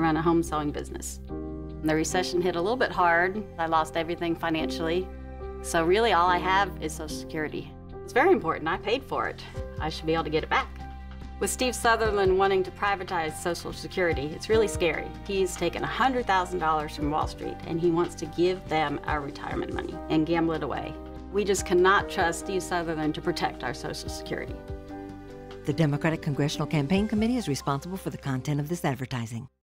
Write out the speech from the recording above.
run a home sewing business. The recession hit a little bit hard. I lost everything financially. So really all I have is Social Security. It's very important. I paid for it. I should be able to get it back. With Steve Sutherland wanting to privatize Social Security, it's really scary. He's taken $100,000 from Wall Street and he wants to give them our retirement money and gamble it away. We just cannot trust Steve Sutherland to protect our Social Security. The Democratic Congressional Campaign Committee is responsible for the content of this advertising.